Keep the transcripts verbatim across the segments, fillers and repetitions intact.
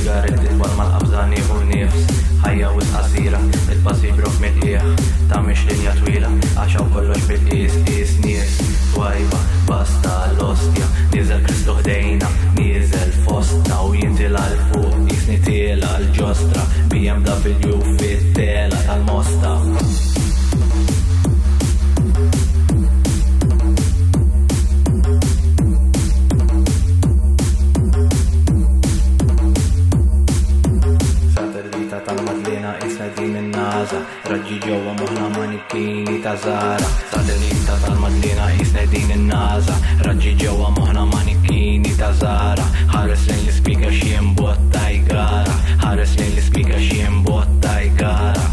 sigaretti twal mal-qabżani u nifs. Ħajja wis qasira, il-passi brok mill-qiegħ. Ta' mhix linja twila, għaxaw kollox bil-qies, qies nies. Twajba, basta l-ostja, nieżel Kristu ħdejna, nieżel fostna u jintila l-fuq, jisni tiela l-ġostra, B M W fit-tela tal-mosta. Tal-Madlena isna din in-naza, raġġi ġewwa moħħna manikkini ta' Zara. Satellita tal-Madlena isna din in-naza, raġġi ġewwa moħħna manikkini ta' Zara. Ħares lejn l-ispika xi imbotta jgara, ħares lejn l-ispika xi imbotta jgara.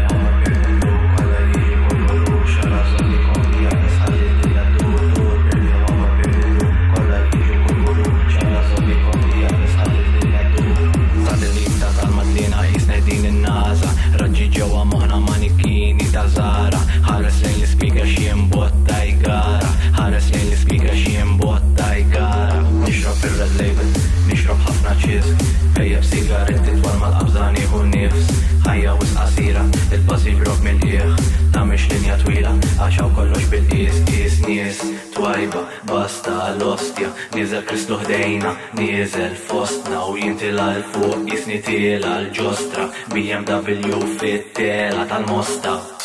Ġewwa moħħna manikkini ta' Zara. Ħares lejn l-ispika xi imbotta jgara, ħares lejn l-ispika xi imbotta jgara. Nixrob ir-red label, nixrob ħafna ċisk, fejjeb sigaretti twal mal-qabżani u nifs. Ħajja wis qasira, il-passi brok mill-qiegħ. Ta' mhix linja twila, għaxaw kollox bil-qies, qies nies. Twajba, basta l-ostja, nieżel Kristu ħdejna, nieżel fostna u jintila l-fuq, jisni tiela l-ġostra, B M W fit-tela tal-mosta.